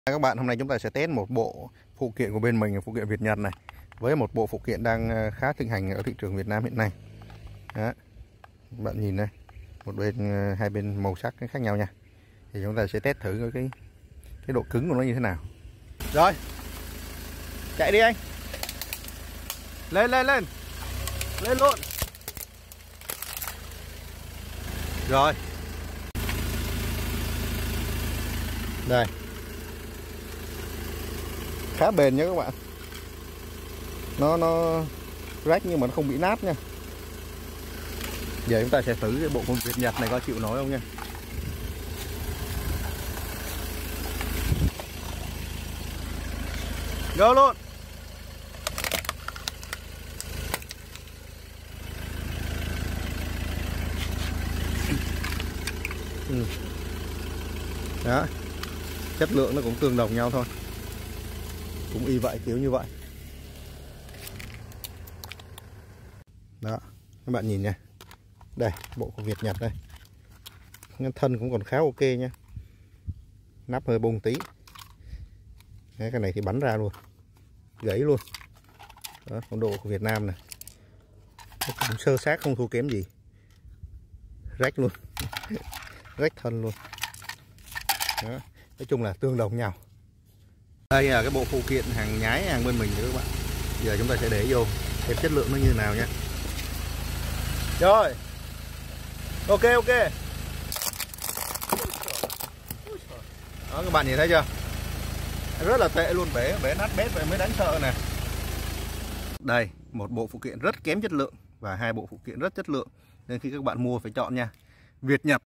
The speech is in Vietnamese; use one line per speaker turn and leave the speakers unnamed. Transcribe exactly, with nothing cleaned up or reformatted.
Các bạn, hôm nay chúng ta sẽ test một bộ phụ kiện của bên mình, phụ kiện Việt Nhật này, với một bộ phụ kiện đang khá thịnh hành ở thị trường Việt Nam hiện nay. Đó. Bạn nhìn đây, một bên hai bên màu sắc khác nhau nha. Thì chúng ta sẽ test thử cái cái độ cứng của nó như thế nào. Rồi, chạy đi anh, lên lên lên lên luôn. Rồi, đây, khá bền nha các bạn. Nó nó rách nhưng mà nó không bị nát nha. Giờ chúng ta sẽ thử cái bộ con Việt Nhật này có chịu nổi không nha. Go luôn. Ừ. Đó, chất lượng nó cũng tương đồng nhau thôi, cũng y vậy, kiểu như vậy. Đó, các bạn nhìn nha, đây bộ của Việt Nhật đây, thân cũng còn khá ok nha, nắp hơi bung tí. Đấy, cái này thì bắn ra luôn, gãy luôn. Đó, con độ của Việt Nam này, cũng sơ sát không thua kém gì, rách luôn, rách thân luôn. Đó, nói chung là tương đồng nhau. Đây là cái bộ phụ kiện hàng nhái hàng bên mình nữa các bạn. Giờ chúng ta sẽ để vô xem chất lượng nó như nào nha. Rồi, ok ok. Đó, các bạn nhìn thấy chưa, rất là tệ luôn, bể bể nát bét vậy mới đáng sợ nè. Đây, một bộ phụ kiện rất kém chất lượng và hai bộ phụ kiện rất chất lượng, nên khi các bạn mua phải chọn nha, Việt Nhật